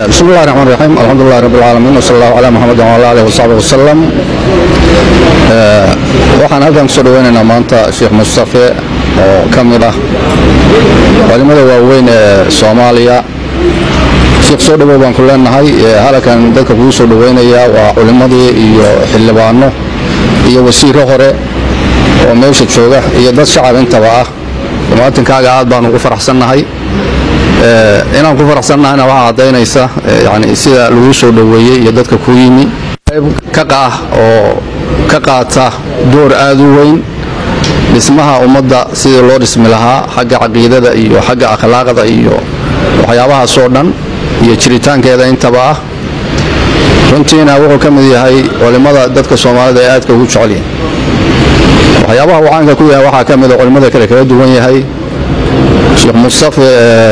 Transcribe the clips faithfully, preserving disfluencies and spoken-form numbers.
بسم الله الرحمن الرحيم الحمد لله رب العالمين وصلى الله على محمد وعلى آله وصحبه وسلم. waxaan halkan soo dhaweynaynaa maanta Sheekh Mustafa oo kamid ah culimada waaweyn ee Soomaaliya. Sheekh soo dhawow baan ku leenahay halkan dadka ku soo dhaweynaya waa culimadii iyo xildhibaano iyo wasiiro hore oo meesha jooga iyo dad shacab intaba ah. Maalintkaaga aad baan ugu faraxsanahay inaan ku faraxsanahay waxa cadeynaysa yani sida lagu soo dhaweeyay iyo dadka ku yimi ka qaah oo ka qaata door aad u weyn dhismaha ummadda sidii loo dhismi lahaa xagga aqoonta iyo xagga akhlaaqda iyo waxyaabaha soo dhan iyo jiritaankeeda intaba ah. runtiina wuxuu ka mid yahay culimada dadka Soomaalida ee aad ka ugu jecel yihiin waxyaabaha wacanka ku yahay waxa ka mid ah culimada kale kala duwan yahay. Sheekh Mustafa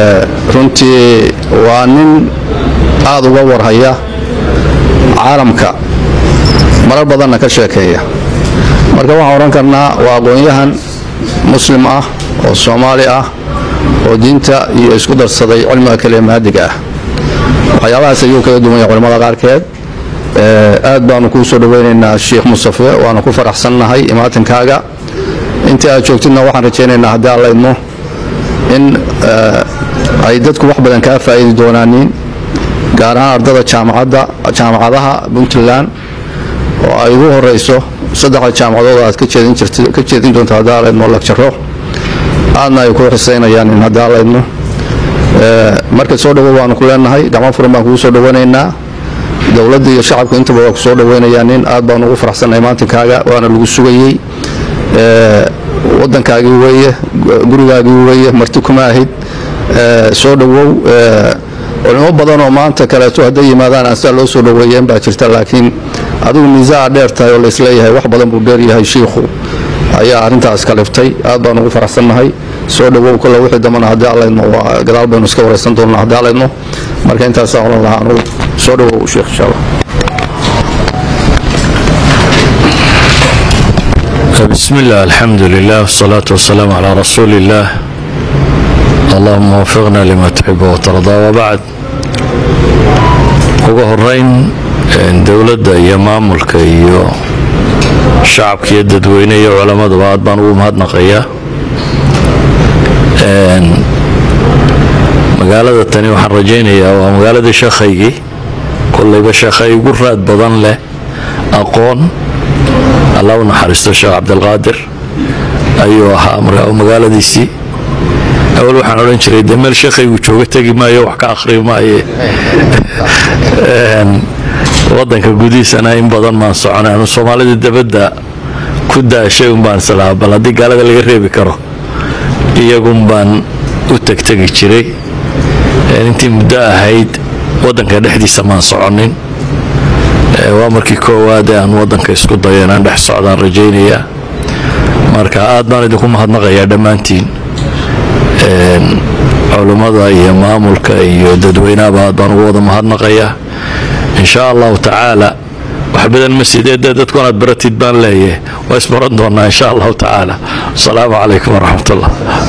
runtii waa nin aad uga warhaya caalamka marar badan ka sheekeeya marka waxaan oran karnaa waa aqoonyahan muslim ah oo Soomaali ah oo diinta iyo isku darsaday cilmiga kalimaadiga ah. waxyaabahaas ayuu kala duwan yahay culimada qaarkeed. aad baan ku soo dhaweynaynaa Sheekh Mustafa waana ku faraxsanahay imaatinkaaga inta aad joogtidna waxaan rajaynaynaa haddii Alla idmo in ay dadku wax badan ka faa'iido doonaan gaar ahaan ardada jaamacadda jaamacadaha Puntland oo ay ugu horeyso saddex jaamacadood aad ka jeedin jirtay ka jeedin doonto haddii Alla idmo lecture aadna ay ku xiiseynayaan in haddii Alla idmo marka soo dhawow waan ku leenahay gacmo furan baan ku soo dhaweynaynaa dawladda iyo shacabku intaba waa ku soo dhaweynayaan in aad baan ugu faraxsanahay maantinkaaga waana lagu sugayay waddankaagii weeye gurigaagii weeye marti kuma ahid soo dhawow culimo badan oo maanta kaleeto hadday yimaadaan aan sida loo soo dhaweeyeen baa jirta laakiin adigu miisaan dheer tahay oo la isla yahay wax badan buu dheer yahay sheekhu ayaa arintaas ka liftay aad baan ugu faraxsanahay soo dhawow kala wixii damana haddii Alla idmo waa gadaal baynu iska wareysan doonaa haddii Alla idmo marka intaas aan oran lahaa anigu soo dhawow sheekh insha Allah. بسم الله الحمد لله والصلاة والسلام على رسول الله اللهم وفقنا لما تحب وترضى وبعد ugu horeyn dawladda iyo maamulka iyo shacabka iyo dadweynaha iyo culimada aad baan ugu mahadnaqayaa magaalada tani waxaan rajaynayaa waa magaalada sheekhaygii kullayba sheekhay ugu raad badan leh aqoon الله ونحرسته الشيخ عبد القادر أيوة أمره أو مقالديسي أول واحد نقول شري دمر شيخي وشوقه تجي ما يوحك آخر ما ي وضنك الجوديس أنا إن بدن ما صعنا أنا الصومالي الدبدة كده شيء بان سلام بلدي قال لي غريب كره يجون بان وتك تجي شري أنت مبدأ هيد وضنك نحدي سمان صعنين waa markii koowaad aan wadanka isku dayeen aan dhex socdaan rajaynaya marka aad baan idinku mahadnaqayaa dhammaantiin culimada iyo maamulka iyo dadweynaha aad baan ugu wada mahadnaqayaa insha Allah taala wax badan masjideeda dadku aad baratid baan leeyahay waa isbaran doonaa insha Allah taala. Assalaamu alaykum wa rahmatullah.